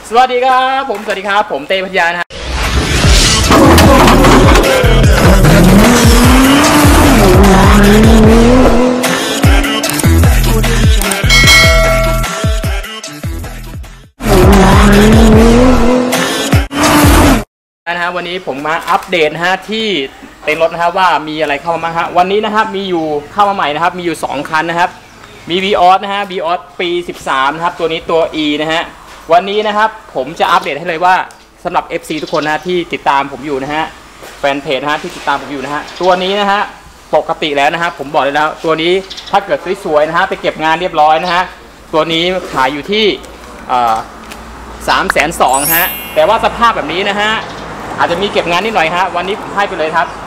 สวัสดีครับผมสวัสดีครับผมเต้พัทยานะฮะวันนี้ผมมาอัปเดตนะฮะที่เต็นท์รถนะฮะว่ามีอะไรเข้ามาบ้างฮะวันนี้นะครับมีอยู่เข้ามาใหม่นะครับมีอยู่2คันนะครับมี Vios นะฮะ Vios ปี13นะครับตัวนี้ตัว E นะฮะวันนี้นะครับผมจะอัปเดตให้เลยว่าสำหรับ FC ทุกคนนะที่ติดตามผมอยู่นะฮะแฟนเพจนะฮะที่ติดตามผมอยู่นะฮะตัวนี้นะฮะปกติแล้วนะฮะผมบอกเลยแล้วตัวนี้ถ้าเกิดสวยๆนะฮะไปเก็บงานเรียบร้อยนะฮะตัวนี้ขายอยู่ที่320,000ฮะแต่ว่าสภาพแบบนี้นะฮะอาจจะมีเก็บงานนิดหน่อยฮะวันนี้ให้ไปเลยครับ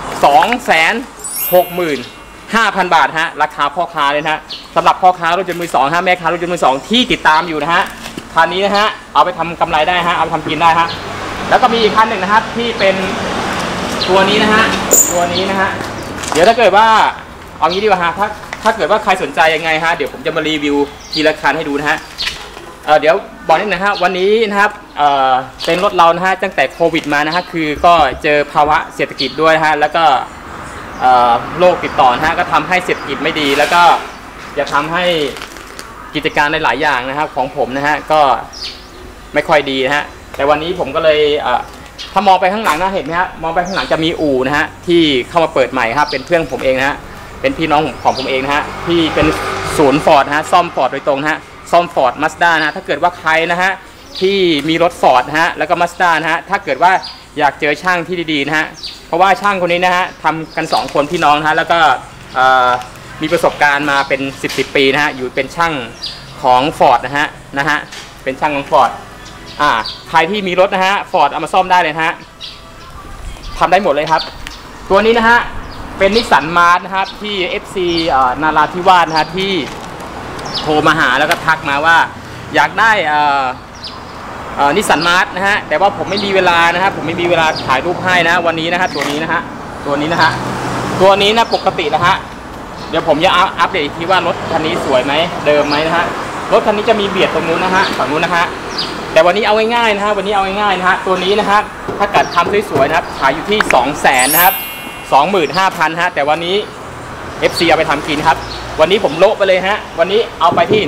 265,000 บาทฮะราคาพ่อค้าเลยนะฮะสำหรับพ่อค้ารถยนต์มือสองฮะแม่ค้ารถยนต์มือสองที่ติดตามอยู่นะฮะคันนี้นะฮะเอาไปทำกำไรได้ฮะเอาไปทำกินได้ฮะแล้วก็มีอีกคันหนึ่งนะครับที่เป็นตัวนี้นะฮะตัวนี้นะฮะเดี๋ยวถ้าเกิดว่าเอางี้ดีกว่าฮะถ้าเกิดว่าใครสนใจยังไงฮะเดี๋ยวผมจะมารีวิวทีละคันให้ดูนะฮะเดี๋ยวบอกนิดนึงนะฮะวันนี้นะครับเป็นรถเรานะฮะตั้งแต่โควิดมานะฮะคือก็เจอภาวะเศรษฐกิจด้วยนะฮะแล้วก็โรคติดต่อนะฮะก็ทำให้เศรษฐกิจไม่ดีแล้วก็จะทำให้กิจการหลายอย่างนะครับของผมนะฮะก็ไม่ค่อยดีนะฮะแต่วันนี้ผมก็เลยถ้ามองไปข้างหลังนะเห็นไหมฮะมองไปข้างหลังจะมีอู่นะฮะที่เข้ามาเปิดใหม่ครับเป็นเพื่อนผมเองนะฮะเป็นพี่น้องของผมเองนะฮะที่เป็นศูนย์ฟอร์ดนะฮะซ่อมฟอร์ดโดยตรงนะฮะซ่อมฟอร์ดมาสด้านะถ้าเกิดว่าใครนะฮะที่มีรถฟอร์ดนะฮะแล้วก็มาสด้านะฮะถ้าเกิดว่าอยากเจอช่างที่ดีๆนะฮะเพราะว่าช่างคนนี้นะฮะทำกัน2คนพี่น้องนะฮะแล้วก็มีประสบการณ์มาเป็น10 ปีนะฮะอยู่เป็นช่างของฟอร์ดนะฮะเป็นช่างของฟอร์ดใครที่มีรถนะฮะฟอร์ดเอามาซ่อมได้เลยนะฮะทำได้หมดเลยครับตัวนี้นะฮะเป็นนิสสันมาร์ทนะครับที่ FC นาราธิวาสนะฮะที่โทรมาหาแล้วก็ทักมาว่าอยากได้นิสสันมาร์ทนะฮะแต่ว่าผมไม่มีเวลานะครับผมไม่มีเวลาถ่ายรูปให้นะวันนี้นะฮะตัวนี้นะฮะตัวนี้นะปกตินะฮะเดี๋ยวผมจะอัปเดตอีกทีว่ารถคันนี้สวยไหมเดิมไหมนะฮะรถคันนี้จะมีเบียดตรงนู้นนะฮะฝั่งนู้นนะฮะแต่วันนี้เอาง่ายๆนะฮะวันนี้เอาง่ายๆนะฮะตัวนี้นะครับถ้าเกิดทำสวยๆนะครับขายอยู่ที่200,000นะครับ25,000ฮะแต่วันนี้ FC เอาไปทำกินครับวันนี้ผมโละไปเลยฮะวันนี้เอาไปที่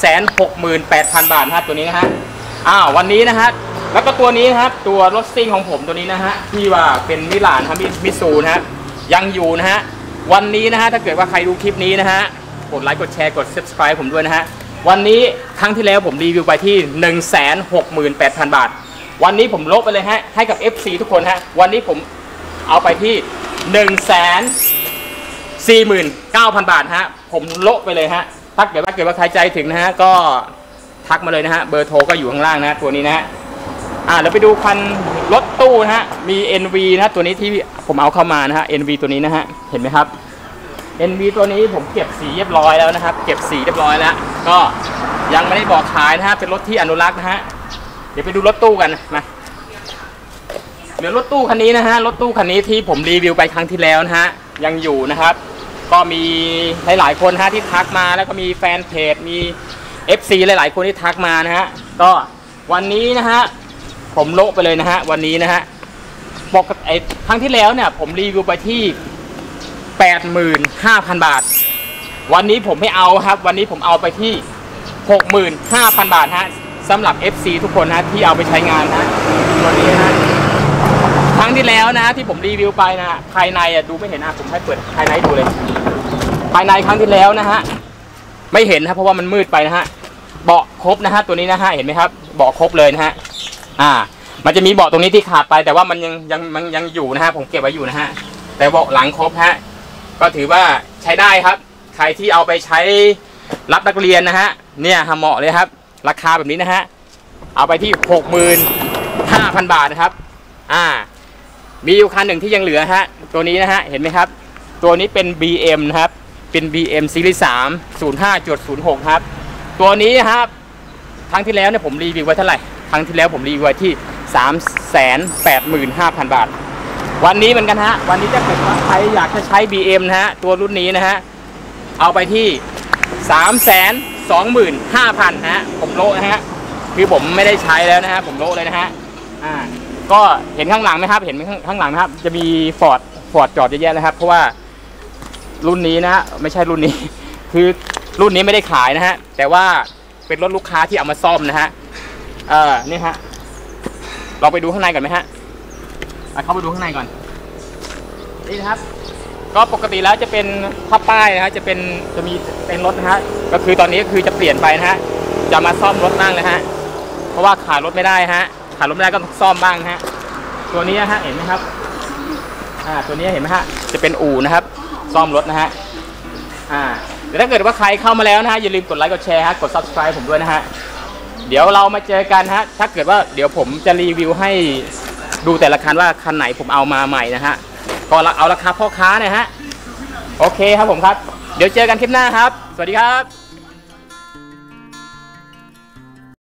168,000 บาทครับตัวนี้นะฮะวันนี้นะฮะแล้วก็ตัวนี้นะครับตัวรถซิ่งของผมตัวนี้นะฮะที่ว่าเป็นมิลานครับมิซูนะฮะยังอยู่นะฮะวันนี้นะฮะถ้าเกิดว่าใครดูคลิปนี้นะฮะกดไลค์กดแชร์กด Subscribe ผมด้วยนะฮะวันนี้ครั้งที่แล้วผมรีวิวไปที่168,000 บาทวันนี้ผมลบไปเลยฮะให้กับ FC ทุกคนฮะวันนี้ผมเอาไปที่149,000 บาทฮะผมโละไปเลยฮะถ้าเกิดว่าใครใจถึงนะฮะก็ทักมาเลยนะฮะเบอร์โทรก็อยู่ข้างล่างนะตัวนี้นะฮะเราไปดูคันรถตู้นะฮะมี NV นะตัวนี้ที่ผมเอาเข้ามานะฮะ NV ตัวนี้นะฮะเห็นไหมครับ NV ตัวนี้ผมเก็บสีเรียบร้อยแล้วนะครับเก็บสีเรียบร้อยแล้วก็ยังไม่ได้บอกขายนะฮะเป็นรถที่อนุรักษ์นะฮะเดี๋ยวไปดูรถตู้กันมาเดี๋ยวรถตู้คันนี้นะฮะรถตู้คันนี้ที่ผมรีวิวไปครั้งที่แล้วนะฮะยังอยู่นะครับก็มีหลายๆคนฮะที่ทักมาแล้วก็มีแฟนเพจมี FC หลายๆคนที่ทักมานะฮะก็วันนี้นะฮะผมโละไปเลยนะฮะวันนี้นะฮะบอกครั้งที่แล้วเนี่ยผมรีวิวไปที่85,000 บาทวันนี้ผมไม่เอาครับวันนี้ผมเอาไปที่65,000 บาทฮะสำหรับ FC ทุกคนนะที่เอาไปใช้งานนะตัวนี้นะครั้งที่แล้วนะที่ผมรีวิวไปนะภายในดูไม่เห็นนะผมให้เปิดภายในดูเลยภายในครั้งที่แล้วนะฮะไม่เห็นนะเพราะว่ามันมืดไปนะฮะเบาะครบนะฮะตัวนี้นะฮะเห็นไหมครับเบาะครบเลยนะฮะมันจะมีเบาะตรงนี้ที่ขาดไปแต่ว่ามันยังอยู่นะฮะผมเก็บไว้อยู่นะฮะแต่เบาะหลังครบฮะก็ถือว่าใช้ได้ครับใครที่เอาไปใช้รับนักเรียนนะฮะเนี่ยเหมาะเลยครับราคาแบบนี้นะฮะเอาไปที่65,000 บาทนะครับมีอยู่คันหนึ่งที่ยังเหลือฮะตัวนี้นะฮะเห็นไหมครับตัวนี้เป็น BM นะครับเป็น BM ซีรีส์3 05.06 ครับตัวนี้ครับครั้งที่แล้วเนี่ยผมรีวิวไว้เท่าไหร่ครั้งที่แล้วผมรีวิวไว้ที่385,000 บาทวันนี้เหมือนกันฮะวันนี้ถ้าเกิดว่าใครอยากจะใช้ BM นะฮะตัวรุ่นนี้นะฮะเอาไปที่325,000ฮะผมโละนะฮะคือผมไม่ได้ใช้แล้วนะฮะผมโละเลยนะฮะก็เห็นข้างหลังไหมครับเห็นข้างหลังนะครับจะมีฟอร์ดจอดเยอะแยะนะครับเพราะว่ารุ่นนี้นะไม่ใช่รุ่นนี้คือรุ่นนี้ไม่ได้ขายนะฮะแต่ว่าเป็นรถลูกค้าที่เอามาซ่อมนะฮะนี่ฮะเราไปดูข้างในก่อนไหมฮะเข้าไปดูข้างในก่อนนี่นะครับก็ปกติแล้วจะเป็นผ้าป้ายนะฮะจะมีเป็นรถนะฮะก็คือตอนนี้ก็คือจะเปลี่ยนไปนะฮะจะมาซ่อมรถบ้างนะฮะเพราะว่าขายรถไม่ได้ฮะขายรถไม่ได้ก็ซ่อมบ้างนะฮะตัวนี้ฮะเห็นไหมครับตัวนี้เห็นไหมฮะจะเป็นอู่นะครับซ่อมรถนะฮะแต่ถ้าเกิดว่าใครเข้ามาแล้วนะฮะอย่าลืมกดไลค์กดแชร์ฮะกด Subscribe ผมด้วยนะฮะเดี๋ยวเรามาเจอกันฮะถ้าเกิดว่าเดี๋ยวผมจะรีวิวให้ดูแต่ละคันว่าคันไหนผมเอามาใหม่นะฮะก็เอาราคาพ่อค้าเนี่ยฮะโอเคครับผมครับเดี๋ยวเจอกันคลิปหน้าครับสวัสดีครับ